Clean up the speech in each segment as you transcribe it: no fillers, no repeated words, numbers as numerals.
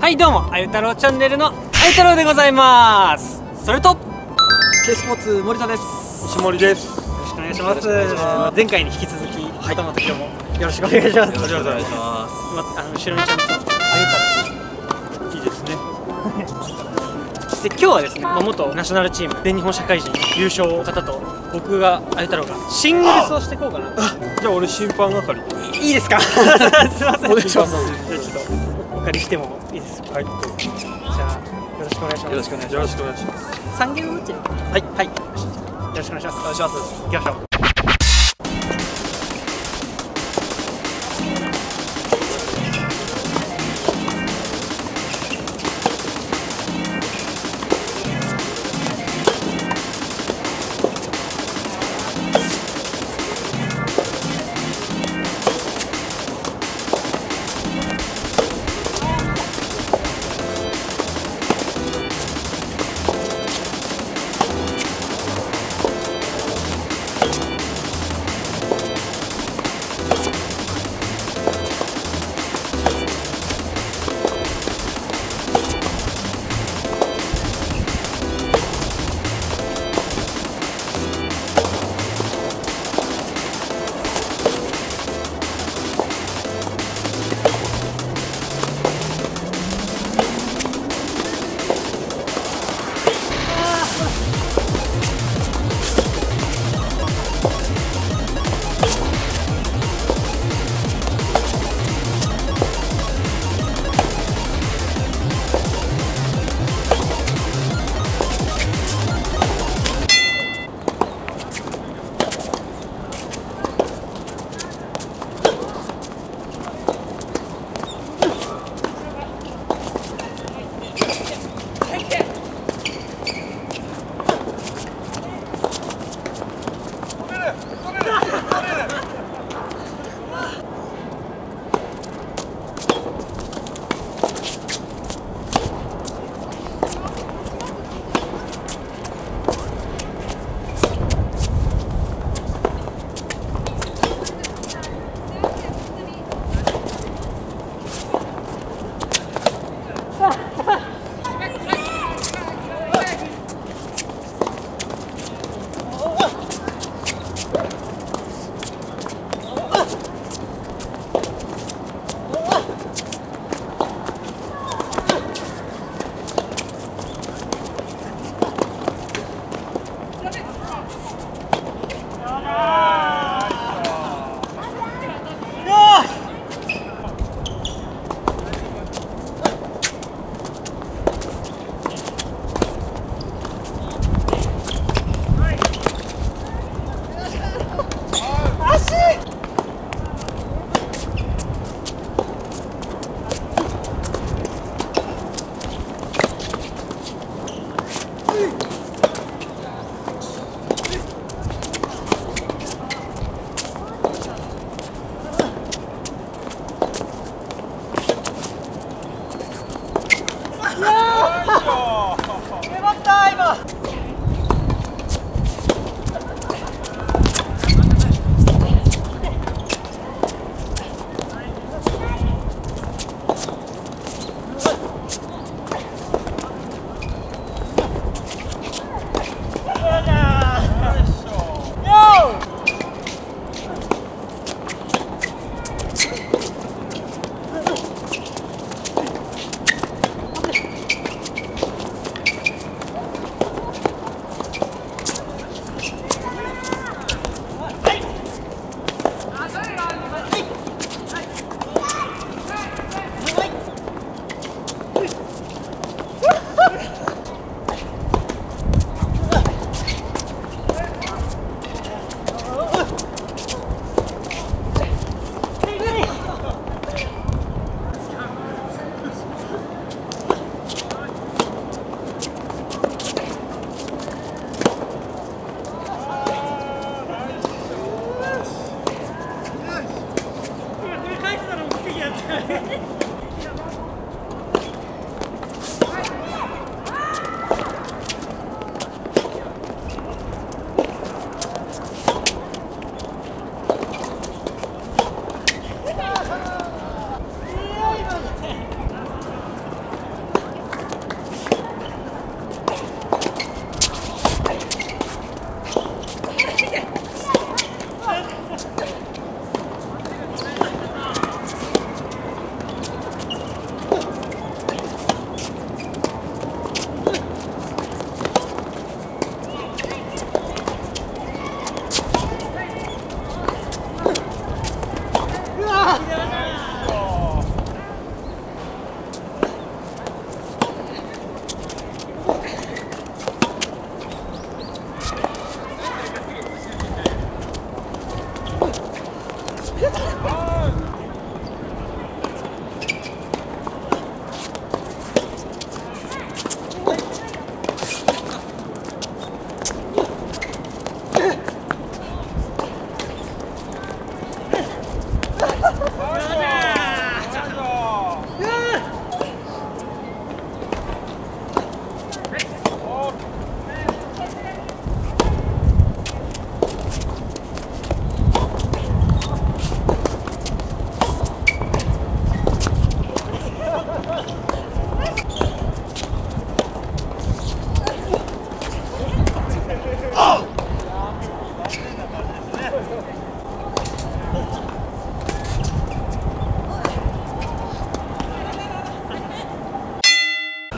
はいどうも、あゆ太郎チャンネルのあゆ太郎でございます。それと K スポーツ森田です。 石森です。 よろしくお願いします。前回に引き続き、また今日もよろしくお願いします。 よろしくお願いします。 後ろにちゃんとあいいですね。 ゆ太郎で今日はですね、元ナショナルチーム全日本社会人優勝方と僕があゆ太郎がシングルスをしていこうかな。 じゃあ俺審判係。 いいですか？すいません。 お願いします。 じゃあちょっとお借りしてもいいですか？はい。じゃあよろしくお願いします。 よろしくお願いします。 3ゲームどっち？はいはい。よろしくお願いします。お願いします。行きましょう。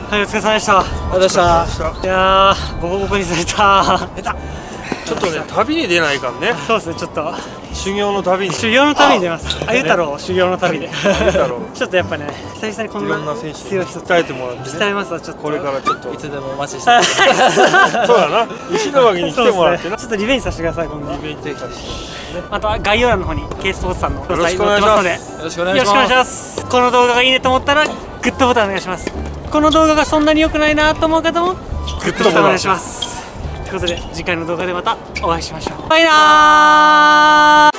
はい、お疲れ様でした。 ありがとうございました。 いやー、ボコボコにされた。 出た。 ちょっとね、旅に出ないかんね。 そうですね、ちょっと修行の旅に。 修行の旅に出ます。あゆ太郎修行の旅で。 だろう。 ちょっとやっぱね、久々にこんないろんな選手に強い人鍛えてもらってね。 鍛えますわ、ちょっと。 これからちょっと。 いつでもお待ちしてます。 そうだな。石巻に来てもらってな。 そうですね、ちょっとリベンジさせてください、今度。 リベンジさせて。 また概要欄の方に K スポーツさんのよろしくお願いします載ってよろしくお願いしよろしくお願いしまます。この動画がいいねと思ったらグッドボタンお願いします。この動画がそんなに良くないなと思う方もグッドボタンお願いします。ということで次回の動画でまたお会いしましょう。バイナー。